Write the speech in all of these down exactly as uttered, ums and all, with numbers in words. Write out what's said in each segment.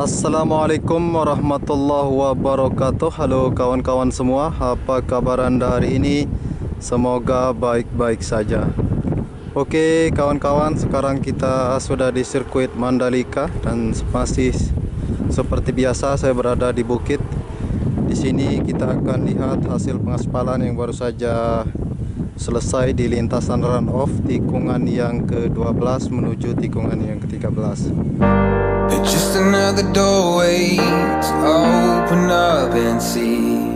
Assalamualaikum warahmatullahi wabarakatuh. Halo kawan-kawan semua, apa kabar Anda hari ini? Semoga baik-baik saja. Oke kawan-kawan, sekarang kita sudah di sirkuit Mandalika dan masih seperti biasa saya berada di bukit. Di sini kita akan lihat hasil pengaspalan yang baru saja selesai di lintasan runoff tikungan yang ke dua belas menuju tikungan yang ke tiga belas. It's just another doorway to open up and see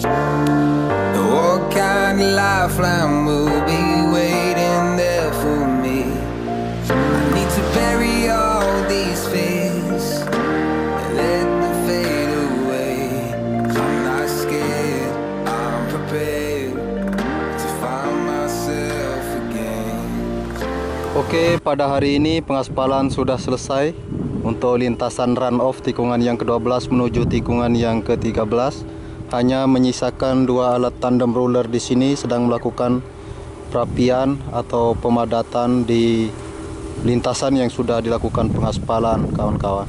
what kind of lifeline will be waiting there for me. I need to bury all these fears and let them fade away. I'm not scared, I'm prepared to find myself again. Oke, pada hari ini pengaspalan sudah selesai untuk lintasan runoff tikungan yang ke dua belas menuju tikungan yang ke tiga belas. Hanya menyisakan dua alat tandem roller di sini sedang melakukan perapian atau pemadatan di lintasan yang sudah dilakukan pengaspalan, kawan-kawan.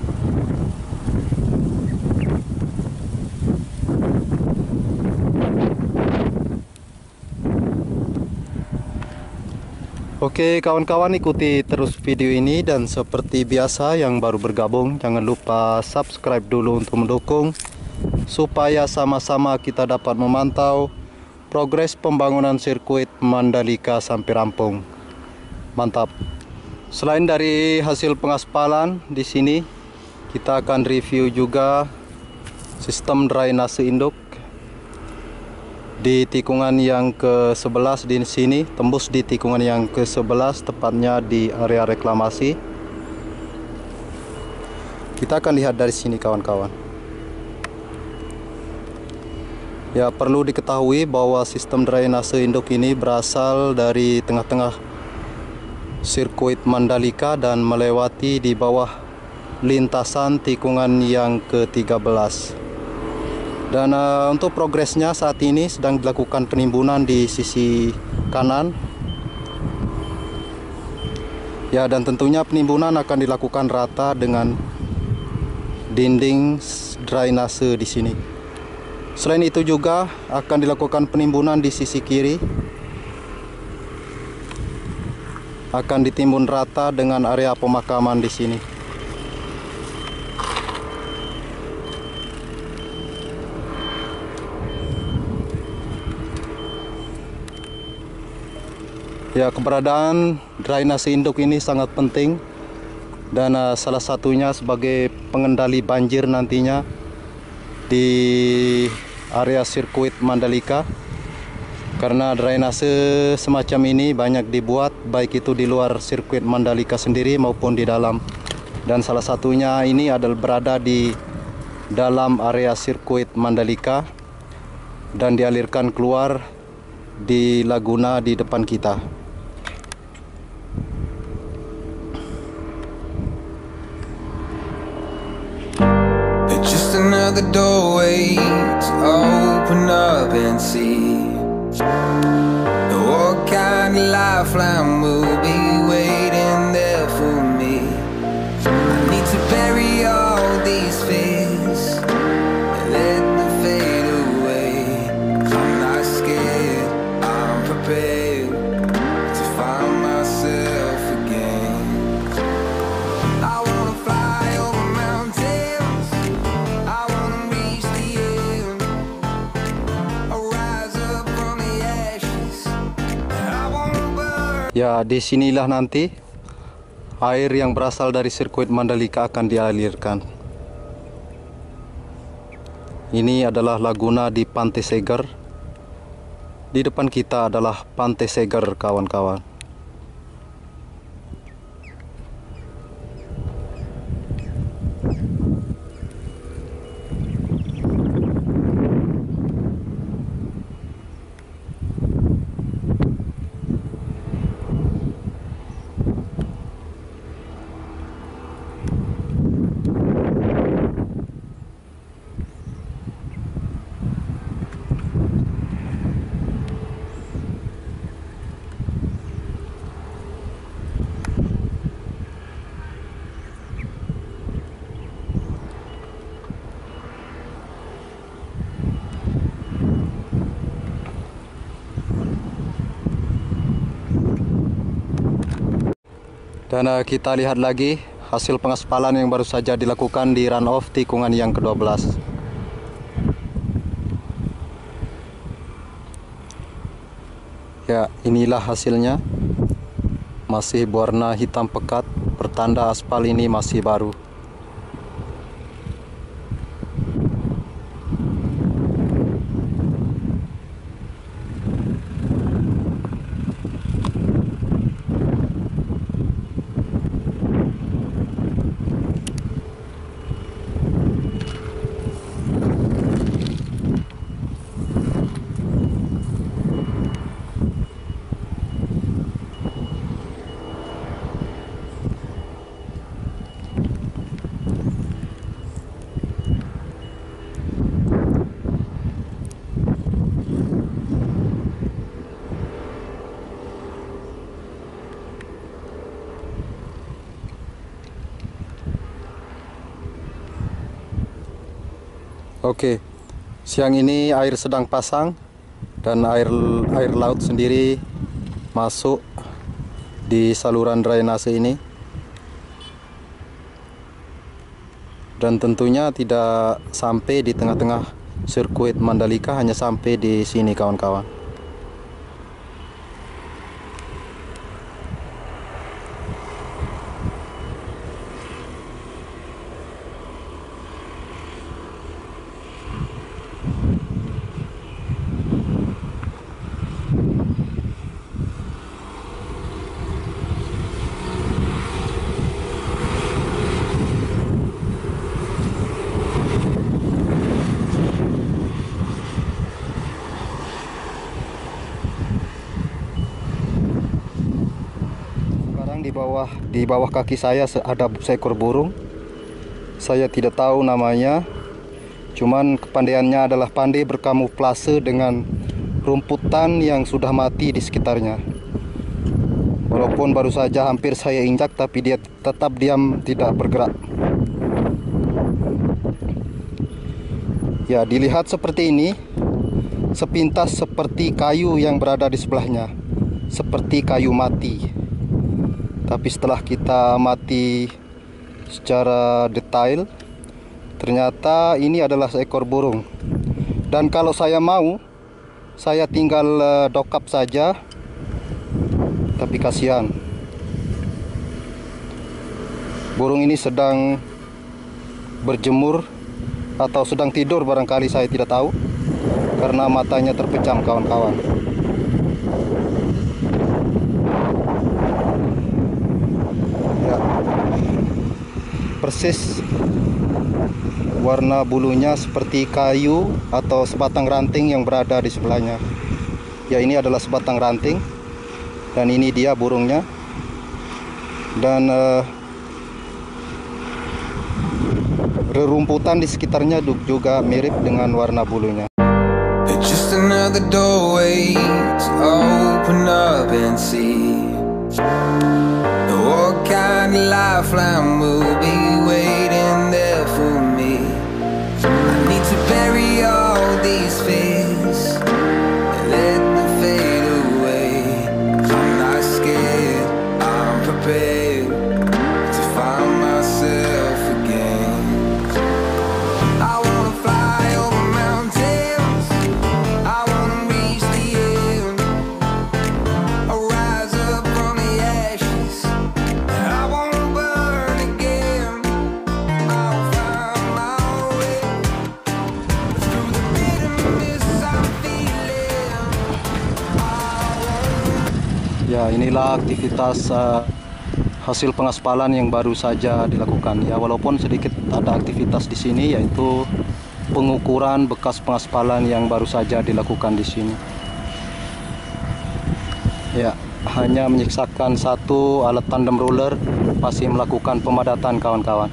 Oke kawan-kawan, ikuti terus video ini, dan seperti biasa yang baru bergabung jangan lupa subscribe dulu untuk mendukung supaya sama-sama kita dapat memantau progres pembangunan sirkuit Mandalika sampai rampung. Mantap. Selain dari hasil pengaspalan, di sini kita akan review juga sistem drainase induk di tikungan yang ke sebelas. Di sini tembus di tikungan yang ke sebelas, tepatnya di area reklamasi. Kita akan lihat dari sini kawan-kawan. Ya, perlu diketahui bahwa sistem drainase induk ini berasal dari tengah-tengah sirkuit Mandalika dan melewati di bawah lintasan tikungan yang ke tiga belas. Dan uh, untuk progresnya saat ini sedang dilakukan penimbunan di sisi kanan. Ya, dan tentunya penimbunan akan dilakukan rata dengan dinding drainase di sini. Selain itu juga akan dilakukan penimbunan di sisi kiri. Akan ditimbun rata dengan area pemakaman di sini. Ya, keberadaan drainase induk ini sangat penting, dan uh, salah satunya sebagai pengendali banjir nantinya di area sirkuit Mandalika. Karena drainase semacam ini banyak dibuat baik itu di luar sirkuit Mandalika sendiri maupun di dalam. Dan salah satunya ini adalah berada di dalam area sirkuit Mandalika dan dialirkan keluar di laguna di depan kita. Another doorway to open up and see what kind of lifeline will be waiting there for me. I need to bury all these fears and let them fade away. I'm not scared, I'm prepared to find myself again. I wanna fly over mountains, I wanna reach the end, I rise up from the ashes, I wanna burn. Ya, disinilah nanti air yang berasal dari sirkuit Mandalika akan dialirkan. Ini adalah laguna di Pantai Seger. Di depan kita adalah Pantai Seger, kawan-kawan. Dan uh, kita lihat lagi hasil pengaspalan yang baru saja dilakukan di runoff tikungan yang kedua belas. Ya, inilah hasilnya. Masih berwarna hitam pekat, pertanda aspal ini masih baru. Oke, siang ini air sedang pasang dan air air laut sendiri masuk di saluran drainase ini. Dan tentunya tidak sampai di tengah-tengah sirkuit Mandalika, hanya sampai di sini kawan-kawan. Di bawah di bawah kaki saya ada seekor burung. Saya tidak tahu namanya. Cuman kepandaiannya adalah pandai berkamuflase dengan rumputan yang sudah mati di sekitarnya. Walaupun baru saja hampir saya injak, tapi dia tetap diam, tidak bergerak. Ya, dilihat seperti ini, sepintas seperti kayu yang berada di sebelahnya, seperti kayu mati. Tapi setelah kita amati secara detail, ternyata ini adalah seekor burung. Dan kalau saya mau, saya tinggal uh, dokap saja. Tapi kasihan, burung ini sedang berjemur atau sedang tidur barangkali, saya tidak tahu, karena matanya terpejam kawan-kawan. Ya, persis warna bulunya seperti kayu atau sebatang ranting yang berada di sebelahnya. Ya, ini adalah sebatang ranting dan ini dia burungnya. Dan uh, rerumputan di sekitarnya juga mirip dengan warna bulunya. Just another doorway to open up and see what kind of lifeline will be waiting there for me. I need to bury all these fears and let them fade away. I'm not scared, I'm prepared to find myself again. I wanna fly over mountains, I wanna reach the end. I'll rise up from the ashes, and I wanna burn again. I'll find my way through the bitterness I'm feeling. Ya, inilah aktivitas uh, hasil pengaspalan yang baru saja dilakukan. Ya, walaupun sedikit ada aktivitas di sini, yaitu pengukuran bekas pengaspalan yang baru saja dilakukan di sini. Ya, hanya menyisakan satu alat tandem roller masih melakukan pemadatan kawan-kawan.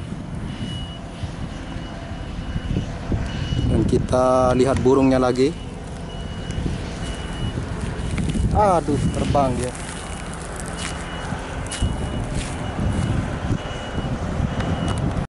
Dan kita lihat burungnya lagi. Aduh, terbang dia.